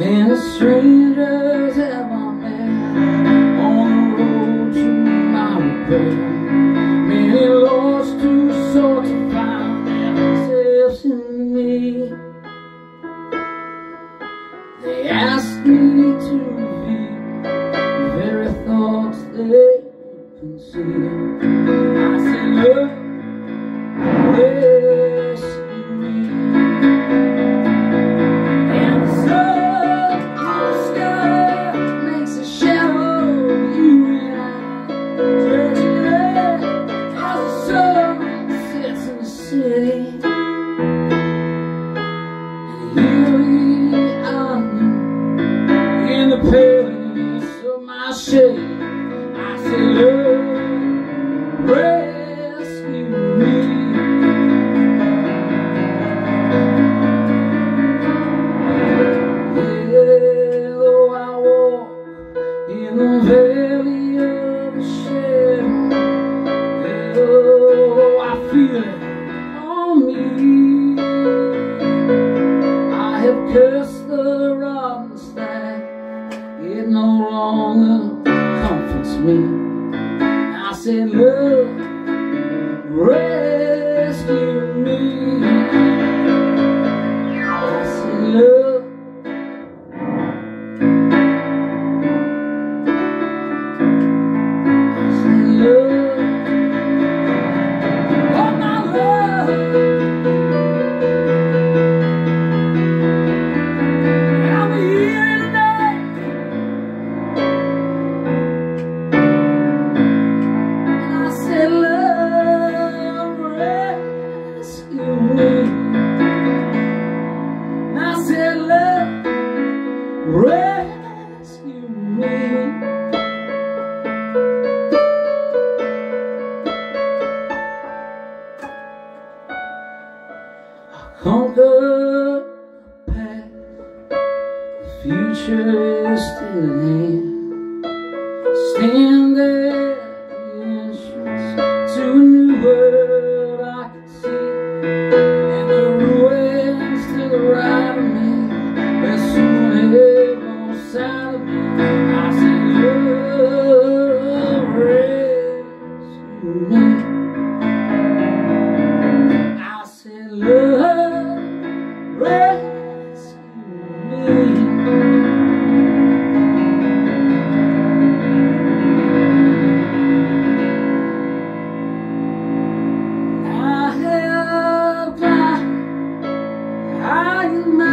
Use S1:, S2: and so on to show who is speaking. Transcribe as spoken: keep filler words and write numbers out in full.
S1: Many strangers have I met on the road to my repair. Many lost to sort to find themselves in me. They asked me to reveal the very thoughts they conceal. I said, look, rescue me. And the sun in the sky makes a shadow of you and I, stretching out as the sun sets in the city. And here we are in the paleness of my shade. I said, Lord, rescue me. Yeah, though I walk in the valley of the shadow, though I feel it on me, I have cursed the rotten stack. It no longer comforts me. I said, Lord, rescue me. I said, Lord, I said, Lord, oh my love, I'm here tonight. I said, love, rescue me. And I said, love, rescue me. I conquered the past, the future is still at hand. Stand there, the entrance to a new world I can see, and the ruins to the right of me, as soon as alongside of me. I said, Lord, rescue me. I said, Lord, rescue me. I in my